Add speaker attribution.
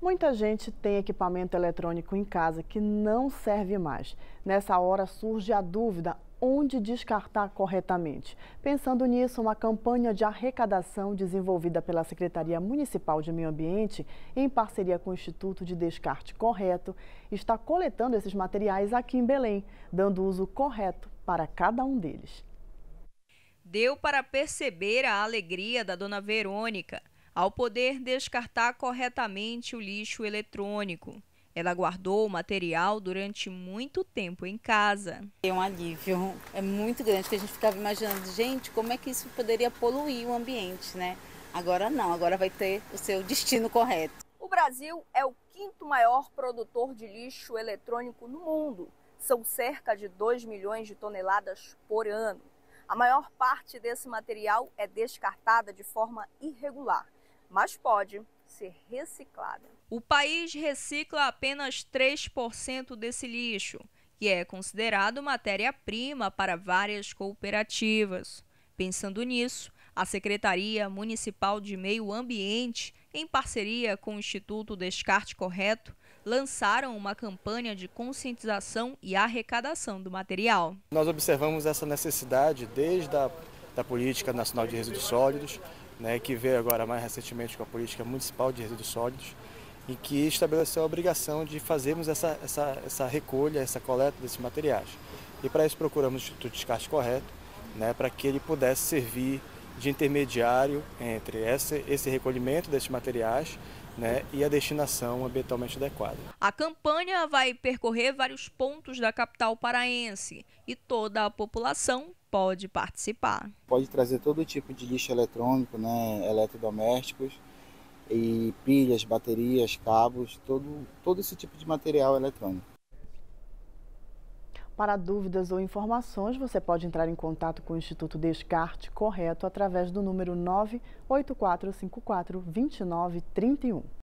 Speaker 1: Muita gente tem equipamento eletrônico em casa que não serve mais. Nessa hora surge a dúvida: onde descartar corretamente? Pensando nisso, uma campanha de arrecadação desenvolvida pela Secretaria Municipal de Meio Ambiente, em parceria com o Instituto de Descarte Correto, está coletando esses materiais aqui em Belém, dando uso correto para cada um deles.
Speaker 2: Deu para perceber a alegria da dona Verônica ao poder descartar corretamente o lixo eletrônico. Ela guardou o material durante muito tempo em casa.
Speaker 3: É um alívio, é muito grande, que a gente ficava imaginando, gente, como é que isso poderia poluir o ambiente, né? Agora não, agora vai ter o seu destino correto.
Speaker 4: O Brasil é o quinto maior produtor de lixo eletrônico no mundo. São cerca de 2 milhões de toneladas por ano. A maior parte desse material é descartada de forma irregular, mas pode ser reciclada.
Speaker 2: O país recicla apenas 3% desse lixo, que é considerado matéria-prima para várias cooperativas. Pensando nisso, a Secretaria Municipal de Meio Ambiente, em parceria com o Instituto Descarte Correto, lançaram uma campanha de conscientização e arrecadação do material.
Speaker 5: Nós observamos essa necessidade desde a Política Nacional de Resíduos Sólidos, né, que veio agora mais recentemente com a Política Municipal de Resíduos Sólidos, e que estabeleceu a obrigação de fazermos essa recolha, essa coleta desses materiais. E para isso procuramos o Instituto de Descarte Correto, né, para que ele pudesse servir de intermediário entre esse recolhimento desses materiais, né, e a destinação ambientalmente adequada.
Speaker 2: A campanha vai percorrer vários pontos da capital paraense e toda a população pode participar.
Speaker 6: Pode trazer todo tipo de lixo eletrônico, né, eletrodomésticos, e pilhas, baterias, cabos, todo esse tipo de material eletrônico.
Speaker 1: Para dúvidas ou informações, você pode entrar em contato com o Instituto Descarte Correto através do número 984542931.